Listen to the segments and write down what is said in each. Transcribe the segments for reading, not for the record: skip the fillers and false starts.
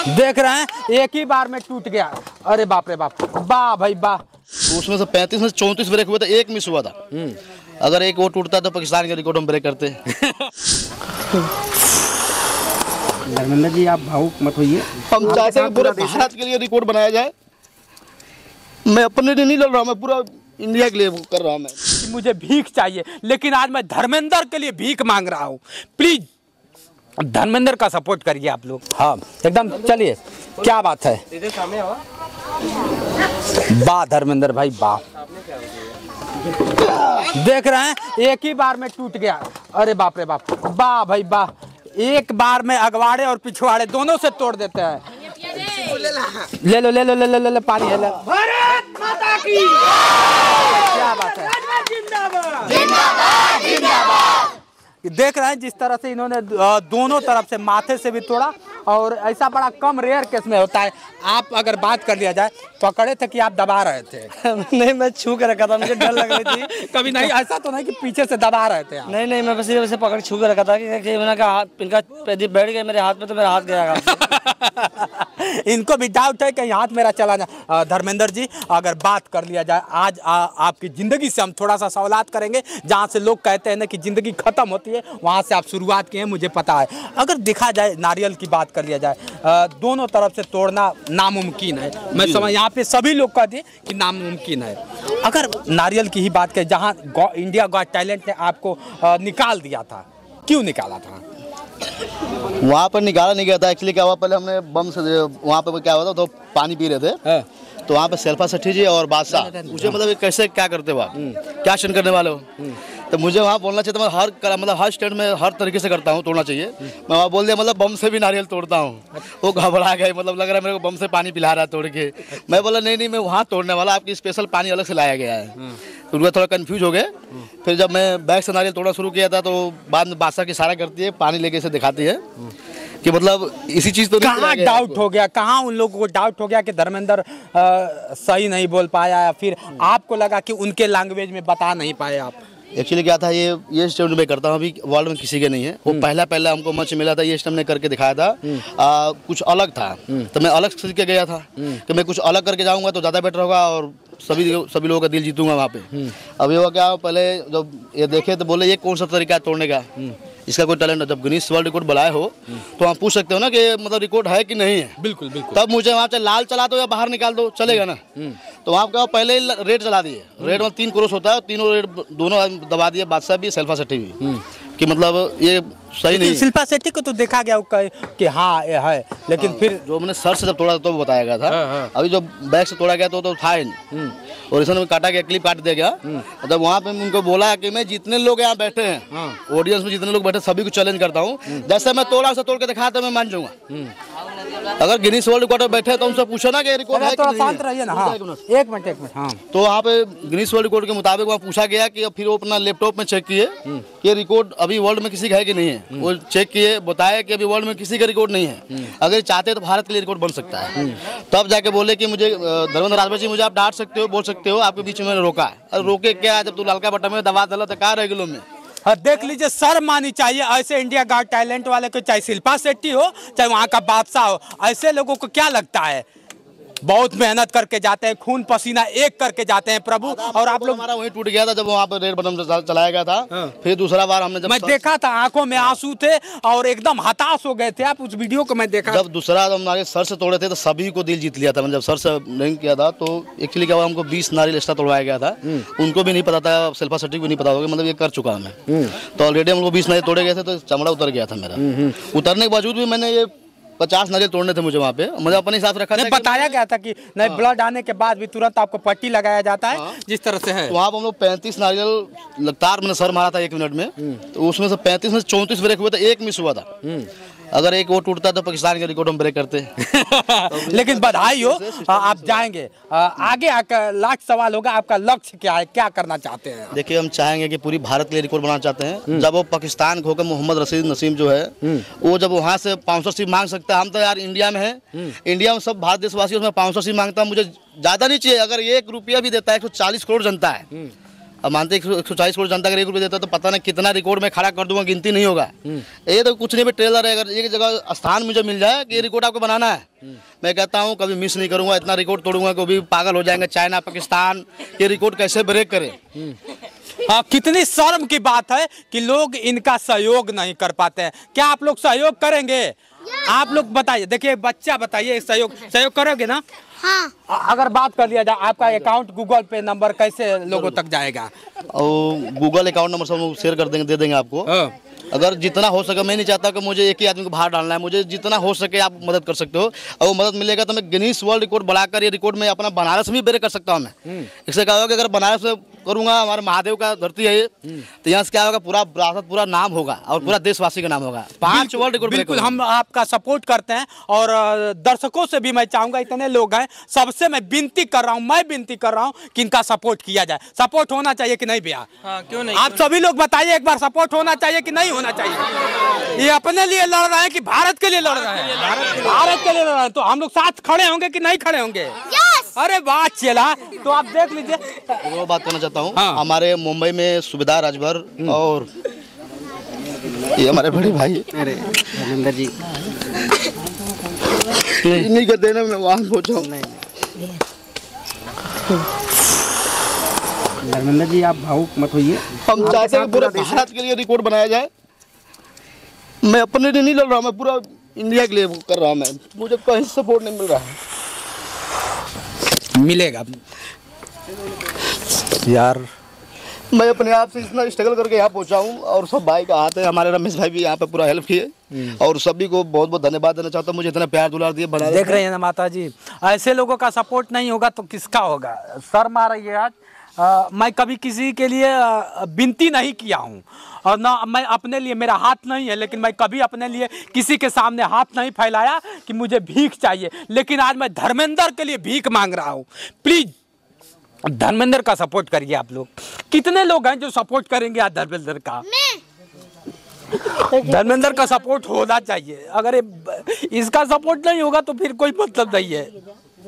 देख रहे हैं एक ही बार में टूट गया। अरे बाप रे बाप, वाह भाई वाह। तो उसमें से 35 में 34 ब्रेक हुए थे, एक मिस हुआ था। अगर एक वो टूटता तो पाकिस्तान के रिकॉर्ड हम ब्रेक करते। धर्मेंद्र जी आप भावुक मत होइए। हम चाहते हैं पूरे भारत के लिए रिकॉर्ड बनाया जाए। मैं अपने लिए नहीं लड़ रहा हूँ, मैं पूरा इंडिया के लिए कर रहा हूँ। मैं मुझे भीख चाहिए, लेकिन आज मैं धर्मेंद्र के लिए भीख मांग रहा हूँ। प्लीज धर्मेंद्र का सपोर्ट करिए आप लोग। हाँ एकदम, चलिए क्या बात है। वाह धर्मेंद्र भाई वाह। देख रहे हैं एक ही बार में टूट गया। अरे बाप रे बाप, वाह भाई वाह। एक बार में अगवाड़े और पिछवाड़े दोनों से तोड़ देते हैं। ले लो ले लो ले लो ले लो पानी है। भारत माता की क्या बात है। जिंदाबाद जिंदाबाद जिंदाबाद। देख रहे हैं जिस तरह से इन्होंने दोनों तरफ से माथे से भी तोड़ा, और ऐसा बड़ा कम रेयर केस में होता है। आप अगर बात कर लिया जाए, पकड़े थे कि आप दबा रहे थे? नहीं मैं छू कर रखा था, मुझे डर लग रही थी। कभी नहीं ऐसा तो नहीं कि पीछे से दबा रहे थे आप? नहीं नहीं, मैं बस वैसे पकड़ छू कर रखा था कि मैंने कहा हाथ इनका बैठ गया मेरे हाथ में, तो मेरा हाथ गया। इनको भी डाउट है कि हाथ मेरा चला जाए। धर्मेंद्र जी अगर बात कर लिया जाए, आज आपकी ज़िंदगी से हम थोड़ा सा सवालात करेंगे। जहाँ से लोग कहते हैं ना कि ज़िंदगी ख़त्म होती है, वहाँ से आप शुरुआत किए हैं, मुझे पता है। अगर देखा जाए नारियल की बात कर लिया जाए, दोनों तरफ से तोड़ना नामुमकिन है। मैं समझ यहाँ पे सभी लोग कहते हैं कि नामुमकिन है। अगर नारियल की ही बात करें, जहाँ इंडिया गॉट टैलेंट ने आपको निकाल दिया था, क्यों निकाला था? वहाँ पर निकाला नहीं गया था। एक्चुअली क्या हुआ, पहले हमने बम से वहाँ पर क्या हुआ था, तो पानी पी रहे थे। तो वहाँ पे सेल्फा सेठी जी और बादशाह मुझे मतलब कैसे क्या करते हो आप, क्या एक्शन करने वाले हो। तो मुझे वहाँ बोलना चाहिए था। मैं हर स्टेट में हर तरीके से करता हूँ, तोड़ना चाहिए। मैं वहाँ बोल दिया मतलब बम से भी नारियल तोड़ता हूँ। वो घबरा गए, मतलब लग रहा है मेरे को बम से पानी पिला रहा है तोड़ के। मैं बोला नहीं मैं वहाँ तोड़ने वाला, आपकी स्पेशल पानी अलग से लाया गया है। तो उनका थोड़ा कन्फ्यूज हो गए। फिर जब मैं बैग से नारियल तोड़ना शुरू किया था, तो बाद में बादशाह की इशारा करती है, पानी लेके इसे दिखाती है कि मतलब इसी चीज़ तो कहाँ डाउट हो गया, कहाँ उन लोगों को डाउट हो गया कि धर्मेंद्र सही नहीं बोल पाया, या फिर आपको लगा कि उनके लैंग्वेज में बता नहीं पाए आप? एक्चुअली क्या था, ये स्टंट में करता हूँ, अभी वर्ल्ड में किसी के नहीं है। वो पहला हमको मंच मिला था, ये स्टंट ने करके दिखाया था। कुछ अलग था, तो मैं अलग सीख के गया था कि मैं कुछ अलग करके जाऊँगा तो ज़्यादा बेटर होगा और सभी लोगों का दिल जीतूंगा वहाँ पे। अब ये हुआ क्या, पहले जब ये देखे तो बोले ये कौन सा तरीका है तोड़ने का, इसका कोई टैलेंट है। जब गिनीज वर्ल्ड रिकॉर्ड बुलाए हो तो आप पूछ सकते हो ना कि मतलब रिकॉर्ड है कि नहीं है। बिल्कुल बिल्कुल। तब मुझे वहाँ से लाल चला दो या बाहर निकाल दो, चलेगा ना। तो वहाँ क्या पहले ही रेड चला दिए। रेड में 3 क्रॉस होता है, तीनों रेड दोनों दबा दिए, बादशाह भी सेल्फा सेठी भी, कि मतलब ये सही नहीं। शिल्पा शेट्टी को तो देखा गया कि हाँ ये है, लेकिन फिर जो मैंने सर से जब तोड़ा तो बताया गया था। अभी जो बैग से तोड़ा गया तो था ही नहीं, और इसने में काटा गया, क्लिप काट दिया गया। जब वहाँ पे उनको बोला कि मैं जितने लोग यहाँ बैठे हैं, ऑडियंस में जितने लोग बैठे सभी को चैलेंज करता हूँ, जैसे मैं तोड़ा उसे तोड़ के दिखा तो मैं मान जाऊंगा। अगर गिनीज वर्ल्ड रिकॉर्ड बैठे तो उनसे पूछो ना कि रिकॉर्ड है कि नहीं। शांत रहिए ना। हाँ एक मिनट हाँ। तो वहाँ पे गिनीज वर्ल्ड रिकॉर्ड के मुताबिक वहाँ पूछा गया कि फिर वो अपना लैपटॉप में चेक किए कि रिकॉर्ड अभी वर्ल्ड में किसी का है कि नहीं है। वो चेक किए, बताया कि अभी वर्ल्ड में किसी का रिकॉर्ड नहीं है। अगर चाहते तो भारत के लिए रिकॉर्ड बन सकता है। तब जाके बोले कि मुझे धर्मेंद्र राजभर जी, मुझे आप डांट सकते हो, बोल सकते हो, आपके बीच में रोका। अरे रोके क्या, जब तू ललका बटन में दबा दिला तो कहा रह गिलो में। देख लीजिए, शर्म आनी चाहिए ऐसे इंडिया गॉट टैलेंट वाले को, चाहे शिल्पा शेट्टी हो चाहे वहाँ का बादशाह हो। ऐसे लोगों को क्या लगता है, बहुत मेहनत करके जाते हैं, खून पसीना एक करके जाते हैं प्रभु। और आप लोग, हमारा वही टूट गया था जब वहाँ पर रेड बटन चलाया गया था। फिर दूसरा बार हमने जब मैं देखा था आंखों में आंसू थे और एकदम हताश हो गए थे आप, उस वीडियो को मैं देखा। जब दूसरा हमारे सर से तोड़े थे तो सभी को दिल जीत लिया था। जब सर से नहीं किया था तो एक्चुअली क्या हुआ, हमको 20 नारियल एक्स्ट्रा तोड़वाया गया था। उनको भी नहीं पता था, शिल्पा शेट्टी को नहीं पता होगा, मतलब ये कर चुका मैं। तो ऑलरेडी हम लोग 20 नारियल तोड़े गए थे, तो चमड़ा उतर गया था मेरा। उतरने के बावजूद भी मैंने ये 50 नारियल तोड़ने थे मुझे वहाँ पे। मुझे अपने हिसाब से रखा था, बताया गया था कि नहीं ब्लड आने के बाद भी तुरंत आपको पट्टी लगाया जाता है, जिस तरह से है। तो वहाँ पर हम लोग 35 नारियल लगातार मैंने सर मारा था 1 मिनट में। तो उसमें से 35 में 34 ब्रेक हुए थे, एक मिस हुआ था। अगर एक वो टूटता तो पाकिस्तान के रिकॉर्ड हम ब्रेक करते। लेकिन बधाई हो, आप जाएंगे आगे। आकर लास्ट सवाल होगा, आपका लक्ष्य क्या है, क्या करना चाहते हैं? देखिए, हम चाहेंगे कि पूरी भारत के लिए रिकॉर्ड बनाना चाहते हैं। जब वो पाकिस्तान को होकर मोहम्मद रशीद नसीम जो है, वो जब वहाँ से 500 मांग सकता है, हम तो यार इंडिया में है, इंडिया में सब भारत देशवासी उसमें 500 मांगता है। मुझे ज़्यादा नहीं चाहिए, अगर 1 रुपया भी देता है, 140 करोड़ जनता है। अब मानते 140 करोड़ जनता का 1 रुपये देता तो पता नहीं कितना रिकॉर्ड में खड़ा कर दूंगा, गिनती नहीं होगा। ये तो कुछ नहीं, ट्रेलर है। अगर एक जगह स्थान मुझे मिल जाए कि ये रिकॉर्ड आपको बनाना है, मैं कहता हूँ कभी मिस नहीं करूंगा। इतना रिकॉर्ड तोड़ूंगा कि भी पागल हो जाएंगे। चाइना पाकिस्तान ये रिकॉर्ड कैसे ब्रेक करे। हाँ, कितनी शर्म की बात है कि लोग इनका सहयोग नहीं कर पाते हैं। क्या आप लोग सहयोग करेंगे? आप लोग बताइए। देखिए बच्चा, बताइए सहयोग करोगे ना? हाँ। अगर बात कर लिया जाए, आपका अकाउंट गूगल पे नंबर कैसे लोगों तक जाएगा? और गूगल अकाउंट नंबर सब शेयर कर देंगे, दे देंगे आपको। अगर जितना हो सके, मैं नहीं चाहता कि मुझे एक ही आदमी को बाहर डालना है, मुझे जितना हो सके आप मदद कर सकते हो। और वो मदद मिलेगा तो मैं गिनीज वर्ल्ड रिकॉर्ड बढ़ाकर ये रिकॉर्ड में अपना बनारस में ब्रेक कर सकता हूँ मैं। इससे क्या होगा कि अगर बनारस में करूँगा, हमारे महादेव का धरती है ये, तो यहाँ से क्या होगा, पूरा विरासत, पूरा नाम होगा और पूरा देशवासी का नाम होगा। 5 वर्ल्ड रिकॉर्ड। बिल्कुल, हम आपका सपोर्ट करते हैं और दर्शकों से भी मैं चाहूंगा, इतने लोग हैं, सबसे मैं विनती कर रहा हूँ कि इनका सपोर्ट किया जाए। सपोर्ट होना चाहिए कि नहीं भैया? हाँ, क्यों नहीं? आप सभी लोग बताइए एक बार, सपोर्ट होना चाहिए कि नहीं होना चाहिए? ये अपने लिए लड़ रहे हैं कि भारत के लिए लड़ रहे हैं? भारत के लिए लड़ रहे हैं। तो हम लोग साथ खड़े होंगे कि नहीं खड़े होंगे? अरे वाह चला, तो आप देख लीजिए। वो बात करना चाहता हूँ। हाँ। हमारे मुंबई में सुबेदार राजभर और ये हमारे बड़े भाई, अरे धर्मेंद्र जी, नहीं कर देना, मैं वहाँ पहुँचा। धर्मेंद्र जी आप भावुक मत होइए। हम चाहते हैं पूरे भारत के लिए रिकॉर्ड बनाया जाए। मैं अपने लिए नहीं लड़ रहा हूँ, मैं पूरा इंडिया के लिए कर रहा हूँ। मैं, मुझे कहीं सपोर्ट नहीं मिल रहा है। मिलेगा यार। मैं अपने आप से इतना स्ट्रगल करके यहाँ पहुँचा हूँ और सब भाई का हाथ है। हमारे रमेश भाई भी यहाँ पे पूरा हेल्प किए और सभी को बहुत बहुत धन्यवाद देना चाहता हूँ। मुझे इतना प्यार दुलार दिए। बना देख रहे हैं ना माता जी, ऐसे लोगों का सपोर्ट नहीं होगा तो किसका होगा? शर्म आ रही है आज। मैं कभी किसी के लिए विनती नहीं किया हूँ और ना मैं अपने लिए, मेरा हाथ नहीं है, लेकिन मैं कभी अपने लिए किसी के सामने हाथ नहीं फैलाया कि मुझे भीख चाहिए। लेकिन आज मैं धर्मेंद्र के लिए भीख मांग रहा हूँ। प्लीज धर्मेंद्र का सपोर्ट करिए आप लोग। कितने लोग हैं जो सपोर्ट करेंगे आज धर्मेंद्र का? धर्मेंद्र का सपोर्ट होना चाहिए। अगर इसका सपोर्ट नहीं होगा तो फिर कोई मतलब नहीं है।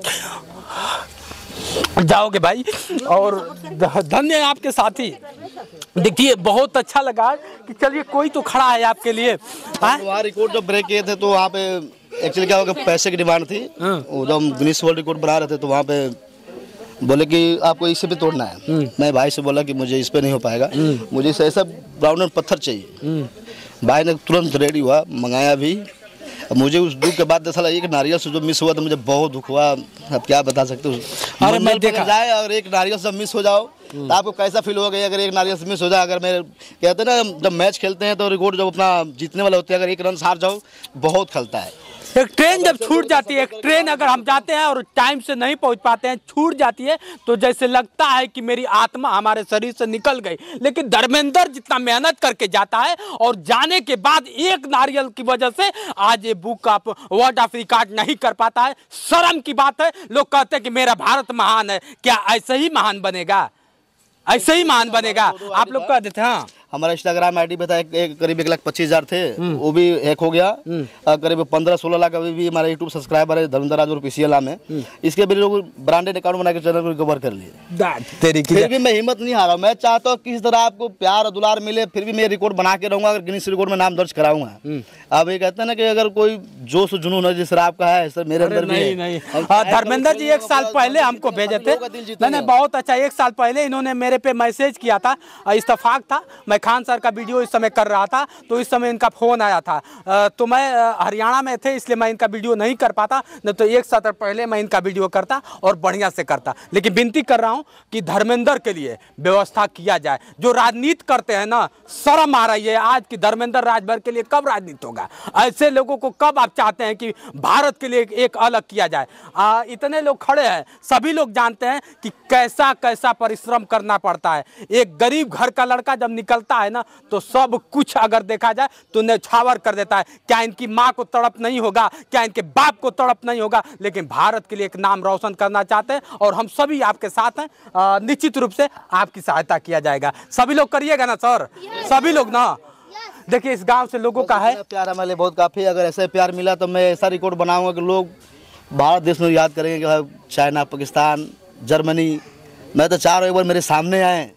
जाओगे भाई, और धन्य है आपके साथी। देखिए बहुत अच्छा लगा कि चलिए कोई तो खड़ा है आपके लिए। वहाँ रिकॉर्ड जब ब्रेक किए थे तो वहाँ पे एक्चुअली क्या होगा, पैसे की डिमांड थी। जब हम गिनीज वर्ल्ड रिकॉर्ड बना रहे थे तो वहाँ पे बोले कि आपको इसे भी तोड़ना है। मैं भाई से बोला कि मुझे इस पे नहीं हो पाएगा, मुझे इसे ऐसा ब्राउन पत्थर चाहिए। भाई ने तुरंत रेडी हुआ, मंगाया भी। मुझे उस दुख के बाद साला एक नारियल से जो मिस हुआ तो मुझे बहुत दुख हुआ। अब क्या बता सकते हो। अरे मैं देखा जाए और एक नारियल से मिस हो जाओ तो आपको कैसा फील होगा? अगर एक नारियल से मिस हो जाए, अगर मैं कहते हैं ना जब मैच खेलते हैं तो रिकॉर्ड जब अपना जीतने वाला होते हैं, अगर एक रन हार जाओ बहुत खलता है। एक ट्रेन जब छूट जाती है, एक ट्रेन अगर हम जाते हैं और टाइम से नहीं पहुंच पाते हैं, छूट जाती है, तो जैसे लगता है कि मेरी आत्मा हमारे शरीर से निकल गई। लेकिन धर्मेंद्र जितना मेहनत करके जाता है और जाने के बाद एक नारियल की वजह से आज ये book of world of record नहीं कर पाता है। शर्म की बात है। लोग कहते हैं कि मेरा भारत महान है। क्या ऐसे ही महान बनेगा? ऐसे ही महान बनेगा? आप लोग कह देते हैं। हमारा इंस्टाग्राम आईडी पे था करीब 1,25,000 थे, वो भी हैक हो गया। करीब 15-16 लाख अभी भी हमारा यूट्यूब सब्सक्राइबर है धर्मेंद्र राजभर ऑफिशियल नाम है। इसके भी लोग ब्रांडेड अकाउंट बना के चैनल को रिकवर कर लिए। फिर भी मैं हिम्मत नहीं हारा। मैं चाहता हूँ किसी तरह आपको प्यार और दुलार मिले, फिर भी मैं रिकॉर्ड बना के रहूंगा, गिनीज रिकॉर्ड में नाम दर्ज कराऊंगा। अब ये कहते हैं ना कि अगर कोई जोश जुनून है जिस आपका है, सर मेरे अंदर भी है। धर्मेंद्र जी 1 साल पहले हमको भेजे थे। मैंने बहुत अच्छा, 1 साल पहले इन्होंने मेरे पे मैसेज किया था। इत्तेफाक था, मैं खान सर का वीडियो इस समय कर रहा था तो इस समय इनका फोन आया था। तो मैं हरियाणा में थे इसलिए मैं इनका वीडियो नहीं कर पाता, नहीं तो 1 साल पहले मैं इनका वीडियो करता और बढ़िया से करता। लेकिन विनती कर रहा हूं कि धर्मेंद्र के लिए व्यवस्था किया जाए। जो राजनीति करते हैं ना, शर्म आ रही है आज कि धर्मेंद्र राजभर के लिए कब राजनीति होगा? ऐसे लोगों को कब आप चाहते हैं कि भारत के लिए एक अलग किया जाए? इतने लोग खड़े हैं, सभी लोग जानते हैं कि कैसा कैसा परिश्रम करना पड़ता है। एक गरीब घर का लड़का जब निकलता है ना तो सब कुछ अगर देखा जाए तो न्यौछावर कर देता है। क्या इनकी माँ को तड़प नहीं होगा? क्या इनके बाप को तड़प नहीं होगा? लेकिन भारत के लिए एक नाम रोशन करना चाहते हैं और हम सभी आपके साथ हैं। निश्चित रूप से आपकी सहायता किया जाएगा। सभी लोग करिएगा ना सर? सभी लोग ना। देखिए इस गांव से लोगों का है प्यार हमारे लिए बहुत काफ़ी। अगर ऐसे प्यार मिला तो मैं ऐसा रिकॉर्ड बनाऊंगा कि लोग भारत देश में याद करेंगे कि चाइना, पाकिस्तान, जर्मनी, मैं तो चाह रहा हूँ एक बार मेरे सामने आए,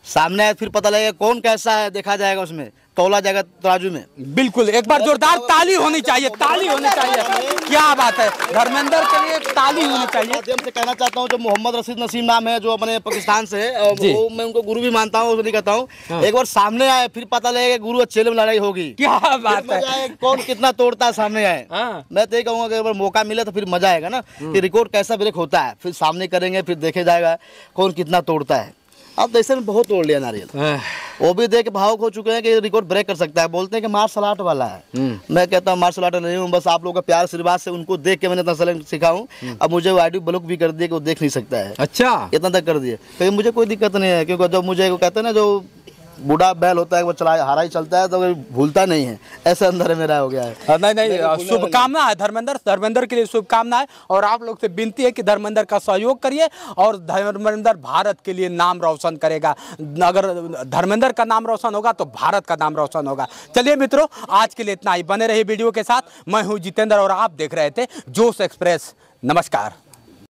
सामने आए फिर पता लगेगा कौन कैसा है, देखा जाएगा उसमें, तौला जाएगा तराजू में। बिल्कुल, एक बार जोरदार ताली होनी चाहिए, ताली होनी चाहिए। क्या बात है, धर्मेंद्र के लिए ताली होनी चाहिए। माध्यम से कहना चाहता हूँ, जो मोहम्मद रशीद नसीम नाम है, जो अपने पाकिस्तान से है, वो मैं उनको गुरु भी मानता हूँ, नहीं कहता हूँ। एक बार सामने आए फिर पता लगेगा गुरु और चेले में लड़ाई होगी। क्या बात है, कौन कितना तोड़ता है सामने आए। मैं तो ये कहूँगा कि अगर मौका मिले तो फिर मजा आएगा ना, कि रिकॉर्ड कैसा ब्रेक होता है, फिर सामने करेंगे, फिर देखे जाएगा कौन कितना तोड़ता है। अब तो ऐसे में बहुत तोड़ लिया नारियल, वो भी देख के भावुक हो चुके हैं कि रिकॉर्ड ब्रेक कर सकता है। बोलते हैं कि मार्शल आर्ट वाला है, मैं कहता हूँ मार्शल आर्ट नहीं हूँ, बस आप लोगों का प्यार आशीर्वाद से उनको देख के मैंने इतना सलन सीखा हूँ। अब मुझे ऑडियो ब्लॉक भी कर दिए कि वो देख नहीं सकता है। अच्छा, इतना तक कर दिए, तो मुझे कोई दिक्कत नहीं है, क्योंकि जब मुझे कहते हैं ना, जो बूढ़ा बैल होता है वो चला हारा ही चलता है, तो भूलता नहीं है, ऐसा अंदर मेरा हो गया है। नहीं, शुभकामना है धर्मेंद्र के लिए शुभकामना है। और आप लोग से विनती है कि धर्मेंद्र का सहयोग करिए, और धर्मेंद्र भारत के लिए नाम रोशन करेगा। अगर धर्मेंद्र का नाम रोशन होगा तो भारत का नाम रोशन होगा। चलिए मित्रों, आज के लिए इतना ही, बने रहिए वीडियो के साथ। मैं हूँ जितेंद्र और आप देख रहे थे जोश एक्सप्रेस। नमस्कार।